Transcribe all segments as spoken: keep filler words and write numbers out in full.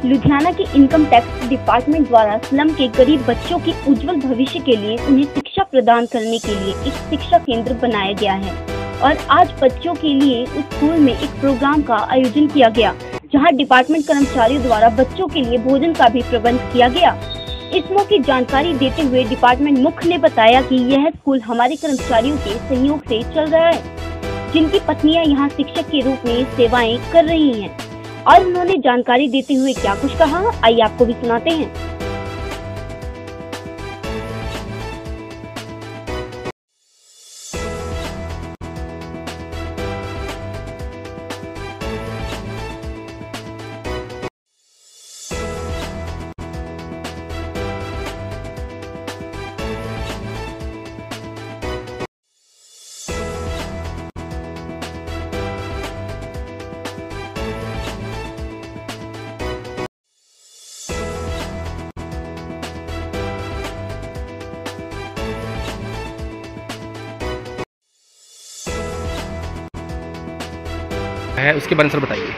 लुधियाना के income tax department द्वारा slum के गरीब बच्चों के उज्जवल भविष्य के लिए उन्हें शिक्षा प्रदान करने के लिए एक शिक्षा केंद्र बनाया गया है और आज बच्चों के लिए उस स्कूल में एक प्रोग्राम का आयोजन किया गया, जहां डिपार्टमेंट कर्मचारियों द्वारा बच्चों के लिए भोजन का भी प्रबंध किया गया। इस मौके जानकारी देते हुए डिपार्टमेंट मुख्य ने बताया कि यह स्कूल हमारे कर्मचारियों के सहयोग से चल रहा है, जिनकी पत्नियां यहां शिक्षक के रूप में सेवाएं कर रही हैं। और उन्होंने जानकारी देते हुए क्या कुछ कहा, आइए आपको भी सुनाते हैं। है उसके बारे में सर बताइए।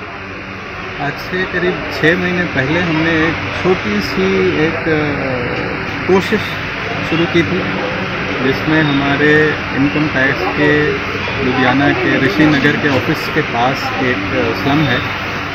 आज से करीब छः महीने पहले हमने एक छोटी सी एक कोशिश शुरू की थी, जिसमें हमारे इनकम टैक्स के लुधियाना के ऋषि नगर के ऑफिस के पास एक स्लम है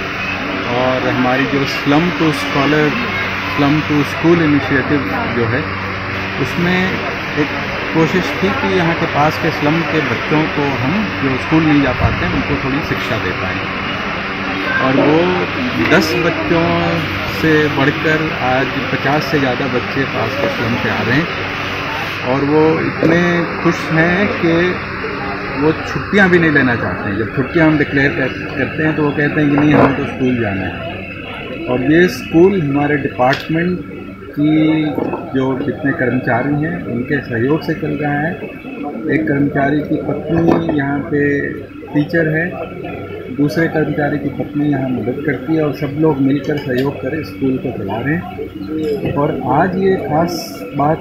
और हमारी जो slum to scholar slum to school initiative जो है, उसमें एक कोशिश थी कि यहाँ के पास के स्लम के बच्चों को हम जो स्कूल नहीं जा पाते हैं उनको थोड़ी शिक्षा दे पाएँ। और वो दस बच्चों से बढ़कर आज पचास से ज़्यादा बच्चे पास के स्लम से आ रहे हैं और वो इतने खुश हैं कि वो छुट्टियाँ भी नहीं लेना चाहते हैं। जब छुट्टियाँ हम डिक्लेयर करते हैं तो वो कहते हैं कि नहीं, हमें तो स्कूल जाना है। और ये स्कूल हमारे डिपार्टमेंट की जो जितने कर्मचारी हैं उनके सहयोग से चल रहा है। एक कर्मचारी की पत्नी यहाँ पे टीचर है, दूसरे कर्मचारी की पत्नी यहाँ मदद करती है और सब लोग मिलकर सहयोग कर स्कूल को चला रहे हैं। और आज ये खास बात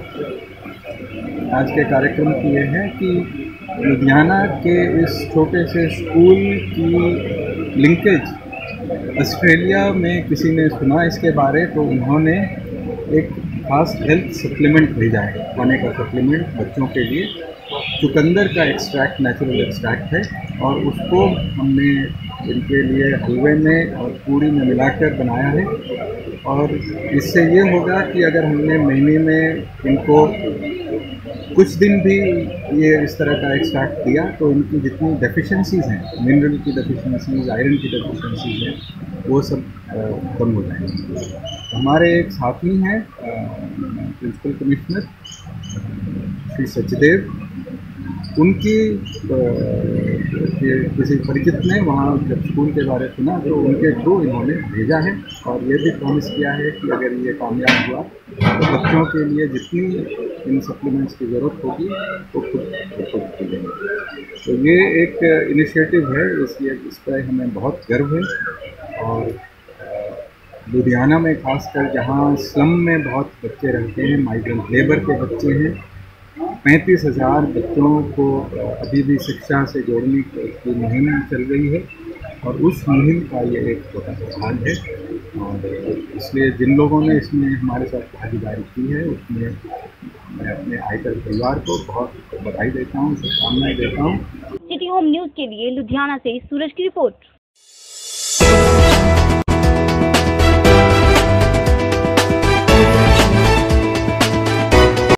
आज के कार्यक्रम की ये है कि लुधियाना के इस छोटे से स्कूल की लिंकेज ऑस्ट्रेलिया में किसी ने सुना इसके बारे, तो उन्होंने एक खास हेल्थ सप्लीमेंट भेजा है, खाने का सप्लीमेंट बच्चों के लिए। चुकंदर का एक्सट्रैक्ट नेचुरल एक्सट्रैक्ट है और उसको हमने इनके लिए हलवे में और पूड़ी में मिलाकर बनाया है। और इससे ये होगा कि अगर हमने महीने में इनको कुछ दिन भी ये इस तरह का एक्सट्रैक्ट दिया तो इनकी जितनी डेफिशिएंसीज हैं, मिनरल की डेफिशिएंसीज, आयरन की डेफिशिएंसीज हैं, वो सब कम हो जाएंगे। हमारे एक साथी हैं प्रिंसिपल कमिश्नर श्री सचदेव, उनकी किसी परिचित ने वहाँ जब स्कूल के बारे सुना तो उनके थ्रू इन्होंने भेजा है और ये भी प्रॉमिस किया है कि अगर ये कामयाब हुआ तो बच्चों के लिए जितनी इन सप्लीमेंट्स की ज़रूरत होगी वो खुद खुद की देंगे। तो ये एक इनिशिएटिव है, इसलिए इस पर हमें बहुत गर्व है। और लुधियाना में खासकर जहाँ स्लम में बहुत बच्चे रहते हैं, माइग्रेंट लेबर के बच्चे हैं, पैंतीस हज़ार बच्चों को अभी भी शिक्षा से जोड़ने की मुहिम चल रही है और उस मुहिम का ये एक छोटा सा भाग है। और इसलिए जिन लोगों ने इसमें हमारे साथ भागीदारी की है उसमें मैं अपने आयकर परिवार को बहुत बधाई देता हूँ, शुभकामनाएं देता हूँ। सिटी होम न्यूज़ के लिए लुधियाना से सूरज की रिपोर्ट।